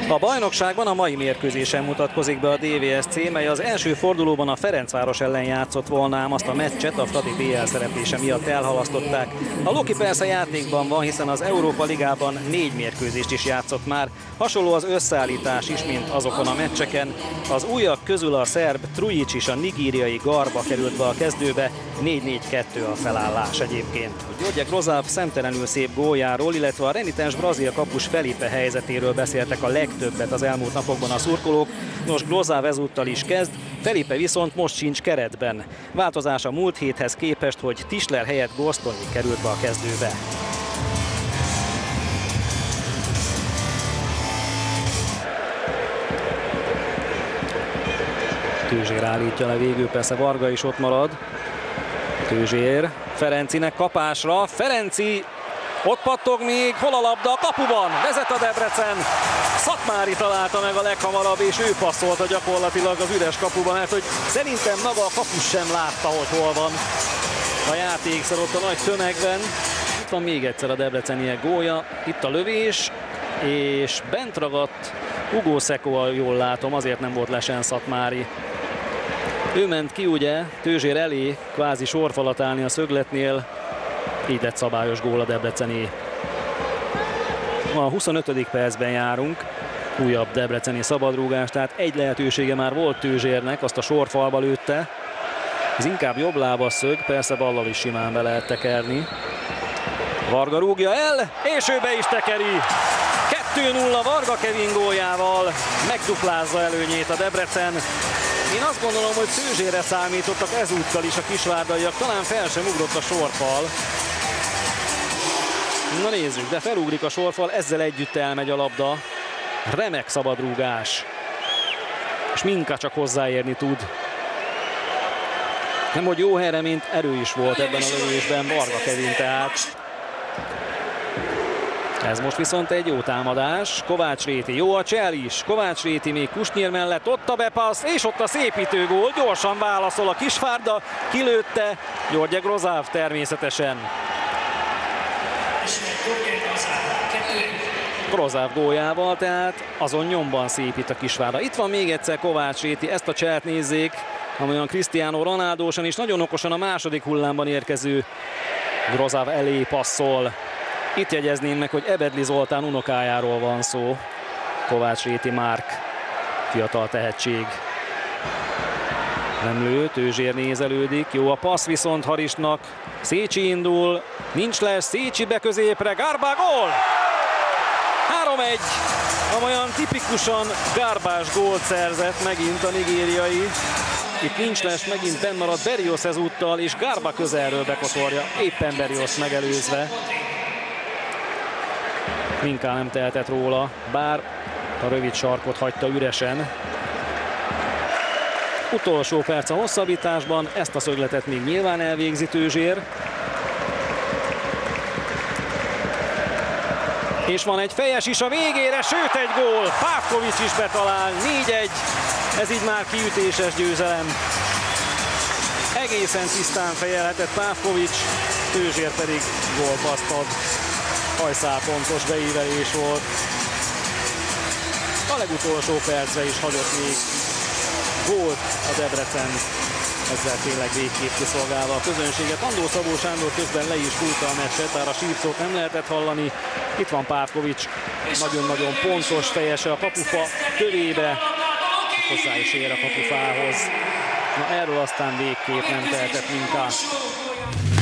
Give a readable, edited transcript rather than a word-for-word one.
A bajnokságban a mai mérkőzésen mutatkozik be a DVSC, mely az első fordulóban a Ferencváros ellen játszott volna, ám azt a meccset a Fradi BL szereplése miatt elhalasztották. A Loki persze játékban van, hiszen az Európa Ligában 4 mérkőzést is játszott már. Hasonló az összeállítás is, mint azokon a meccseken. Az újak közül a szerb Trujic és a nigériai Garba került be a kezdőbe, 4-4-2 a felállás egyébként. György Grozáv szemtelenül szép góljáról, illetve a renitens brazil kapus Felipe helyzetéről beszéltek a legtöbbet az elmúlt napokban a szurkolók. Nos, Grozáv ezúttal is kezd, Felipe viszont most sincs keretben. Változás a múlt héthez képest, hogy Tischler helyett Gosztonyi került be a kezdőbe. Tőzsér állítja le végül, persze Varga is ott marad. Tőzsér Ferencinek kapásra, Ferenci ott pattog még, hol a labda, a kapuban, vezet a Debrecen. Szatmári találta meg a leghamarabb, és ő passzolta gyakorlatilag az üres kapuban, mert hogy szerintem maga a kapus sem látta, hogy hol van a játékszer ott a nagy tömegben. Itt van még egyszer a debreceniek gólja, itt a lövés, és bent ragadt Hugo Szeko, jól látom, azért nem volt lesen Szatmári. Ő ment ki ugye Tőzsér elé, kvázi sorfalat állni a szögletnél, így lett szabályos gól a debreceni. A 25. percben járunk, újabb debreceni szabadrúgás, tehát egy lehetősége már volt Tőzsérnek, azt a sorfalba lőtte. Ez inkább jobb lába szög, persze ballal is simán be lehet tekerni. Varga rúgja el, és ő be is tekeri. 2-0 Varga Kevin góljával megduplázza előnyét a Debrecen. Én azt gondolom, hogy Tőzsérre számítottak ezúttal is a kisvárdaiak, talán fel sem ugrott a sorfal. Na nézzük, de felugrik a sorfal, ezzel együtt elmegy a labda. Remek szabadrúgás. És Minka csak hozzáérni tud. Nem, hogy jó helyre, mint erő is volt ebben a lövésben Varga Kevin tehát. Ez most viszont egy jó támadás. Kovács Réti, jó a csel is. Kovács Réti még Kusnyír mellett, ott a bepassz, és ott a szépítő gól. Gyorsan válaszol a Kisvárda, kilőtte György Grozáv természetesen. Grozáv góljával, tehát azon nyomban szépít a Kisvárda. Itt van még egyszer Kovács Réti, ezt a cselt nézzék, amolyan Cristiano Ronaldósan is nagyon okosan a második hullámban érkező Grozáv elé passzol. Itt jegyezném meg, hogy Ebedli Zoltán unokájáról van szó. Kovács Réti Márk, fiatal tehetség. Nem lő, Tőzsér nézelődik, jó a passz viszont Harisnak. Szécsi indul, nincs lesz, Szécsi be középre, Garba gól! 3-1, amolyan tipikusan Garbás gólt szerzett megint a nigériai. Itt nincs lesz, megint benn marad Berrios ezúttal, és Garba közelről bekotorja, éppen Berrios megelőzve. Minká nem tehetett róla, bár a rövid sarkot hagyta üresen. Utolsó perc a hosszabbításban, ezt a szögletet még nyilván elvégzi Tőzsér. És van egy fejes is a végére, sőt egy gól, Pávkovics is betalál, 4-1, ez így már kiütéses győzelem. Egészen tisztán fejelhetett Pávkovics, Tőzsér pedig gólpaszt ad. Hajszálpontos beívelés volt. A legutolsó percre is hagyott még gólt a Debrecen. Ezzel tényleg végképp kiszolgálva a közönséget. Andó Szabó Sándor közben le is fújta a meccset, bár a sírszót nem lehetett hallani. Itt van Pávkovics, nagyon-nagyon pontos fejese a kapufa tövébe. Hozzá is ér a kapufához. Na erről aztán végképp nem tehetett Minka.